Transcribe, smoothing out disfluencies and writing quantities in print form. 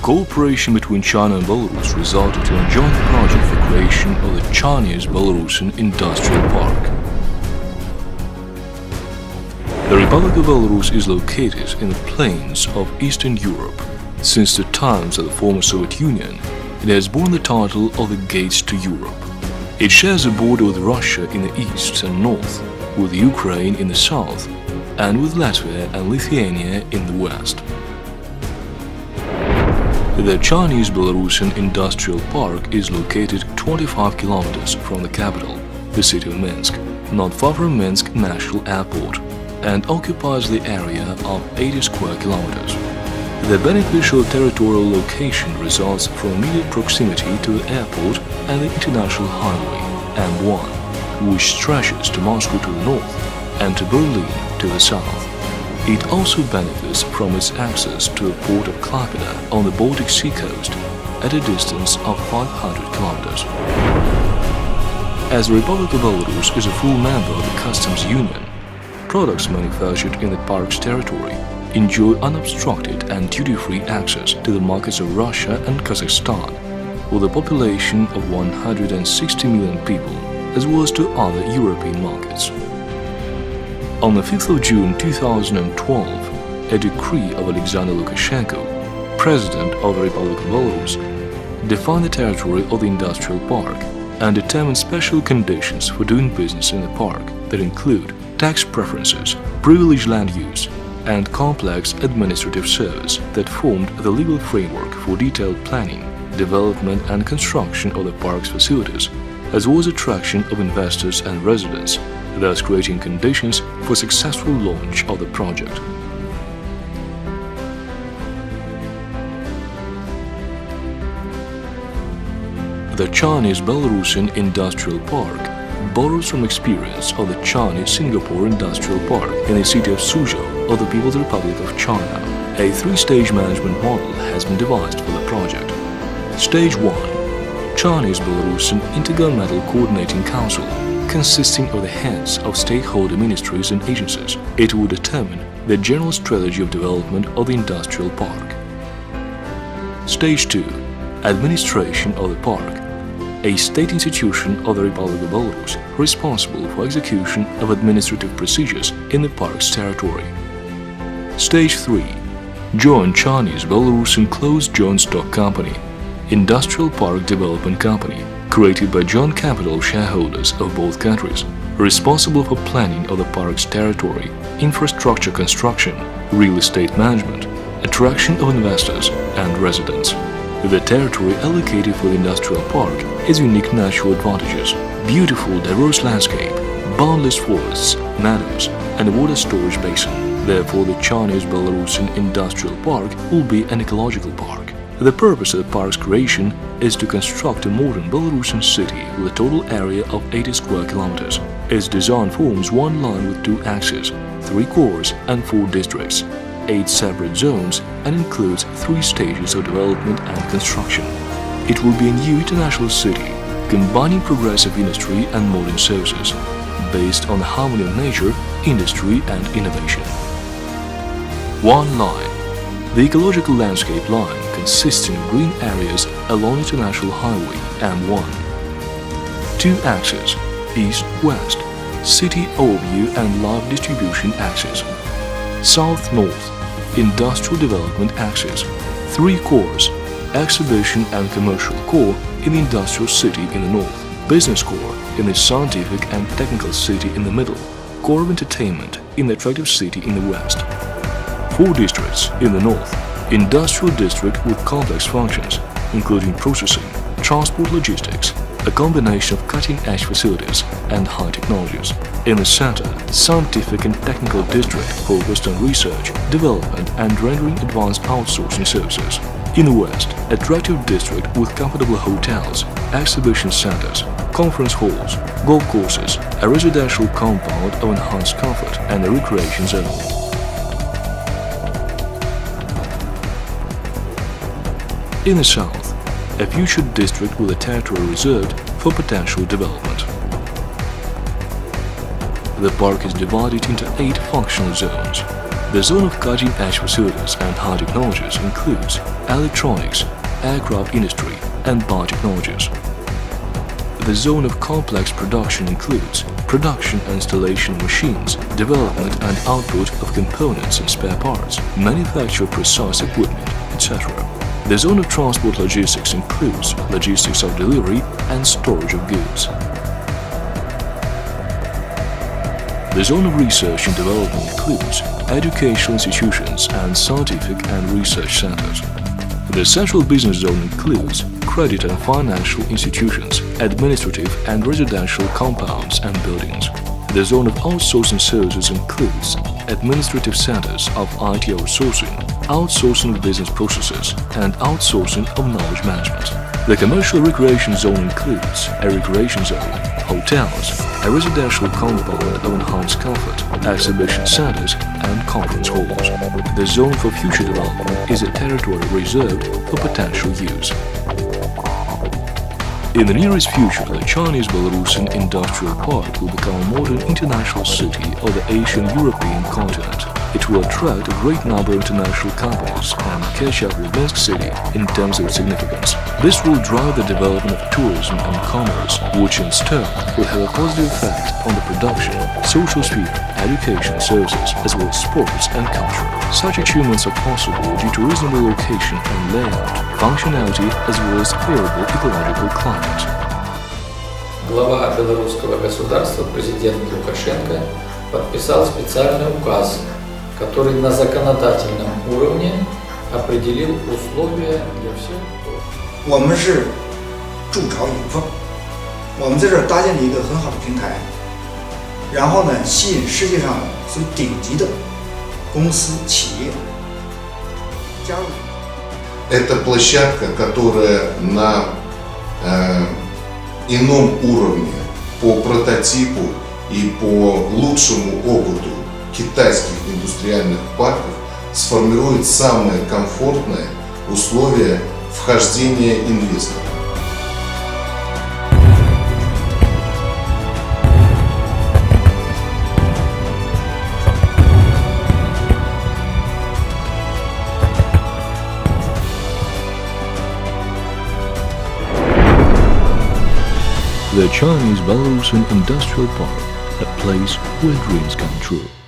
Cooperation between China and Belarus resulted in a joint project for creation of the Chinese-Belarusian Industrial Park. The Republic of Belarus is located in the plains of Eastern Europe. Since the times of the former Soviet Union, it has borne the title of the Gates to Europe. It shares a border with Russia in the east and north, with Ukraine in the south, and with Latvia and Lithuania in the west. The Chinese-Belarusian Industrial Park is located 25 kilometers from the capital, the city of Minsk, not far from Minsk National Airport, and occupies the area of 80 square kilometers. The beneficial territorial location results from immediate proximity to the airport and the international highway M1, which stretches to Moscow to the north and to Berlin to the south. It also benefits from its access to the port of Klaipėda on the Baltic Sea coast at a distance of 500 kilometers. As the Republic of Belarus is a full member of the Customs Union, products manufactured in the park's territory enjoy unobstructed and duty-free access to the markets of Russia and Kazakhstan, with a population of 160 million people, as well as to other European markets. On the 5th of June 2012, a decree of Alexander Lukashenko, President of the Republic of Belarus, defined the territory of the industrial park and determined special conditions for doing business in the park that include tax preferences, privileged land use, and complex administrative service that formed the legal framework for detailed planning, development and construction of the park's facilities, as well as attraction of investors and residents, thus creating conditions for successful launch of the project. The Chinese-Belarusian Industrial Park borrows from experience of the Chinese-Singapore Industrial Park in the city of Suzhou of the People's Republic of China. A three-stage management model has been devised for the project. Stage 1. Chinese-Belarusian Intergovernmental Coordinating Council, consisting of the heads of stakeholder ministries and agencies. It will determine the general strategy of development of the industrial park. Stage 2. Administration of the park, a state institution of the Republic of Belarus responsible for execution of administrative procedures in the park's territory. Stage 3. Joint Chinese-Belarusian Closed Joint Stock Company, Industrial Park Development Company, created by joint capital shareholders of both countries, responsible for planning of the park's territory, infrastructure construction, real estate management, attraction of investors and residents. The territory allocated for the industrial park has unique natural advantages, beautiful diverse landscape, boundless forests, meadows, and a water storage basin. Therefore, the Chinese-Belarusian Industrial Park will be an ecological park. The purpose of the park's creation is to construct a modern Belarusian city with a total area of 80 square kilometers. Its design forms one line with 2 axes, 3 cores and 4 districts, 8 separate zones, and includes 3 stages of development and construction. It will be a new international city, combining progressive industry and modern services, based on the harmony of nature, industry and innovation. One line. The ecological landscape line consisting of green areas along International Highway M1. 2 axes, east-west, city overview and live distribution axis. South-north, industrial development axis. 3 cores, exhibition and commercial core in the industrial city in the north, business core in the scientific and technical city in the middle, core of entertainment in the attractive city in the west. 4 districts in the north, industrial district with complex functions, including processing, transport logistics, a combination of cutting-edge facilities and high technologies. In the center, scientific and technical district focused on research, development and rendering advanced outsourcing services. In the west, attractive district with comfortable hotels, exhibition centers, conference halls, golf courses, a residential compound of enhanced comfort and a recreation zone. In the south, a future district with a territory reserved for potential development. The park is divided into 8 functional zones. The zone of cutting-edge facilities and high technologies includes electronics, aircraft industry, and biotechnologies. The zone of complex production includes production and installation of machines, development and output of components and spare parts, manufacture of precise equipment, etc. The zone of transport logistics includes logistics of delivery and storage of goods. The zone of research and development includes educational institutions and scientific and research centers. The central business zone includes credit and financial institutions, administrative and residential compounds and buildings. The zone of outsourcing services includes administrative centers of IT outsourcing, outsourcing of business processes, and outsourcing of knowledge management. The commercial recreation zone includes a recreation zone, hotels, a residential compound of enhanced comfort, exhibition centers, and conference halls. The zone for future development is a territory reserved for potential use. In the nearest future, the Chinese-Belarusian Industrial Park will become a modern international city of the Asian-European continent. It will attract a great number of international companies and catch up with Minsk City in terms of significance. This will drive the development of tourism and commerce, which in turn will have a positive effect on the production, social sphere, education services, as well as sports and culture. Such achievements are possible due to reasonable location and layout, functionality, as well as favorable ecological climate. Глава белорусского государства, президент Лукашенко, подписал специальный указ, который на законодательном уровне определил условия для всех. 我们是筑巢引凤，我们在这儿搭建了一个很好的平台，然后呢，吸引世界上最顶级的公司企业加入。 Это площадка, которая на ином уровне по прототипу и по лучшему опыту китайских индустриальных парков сформирует самые комфортные условия вхождения инвесторов. The Chinese-Belarusian Industrial Park, a place where dreams come true.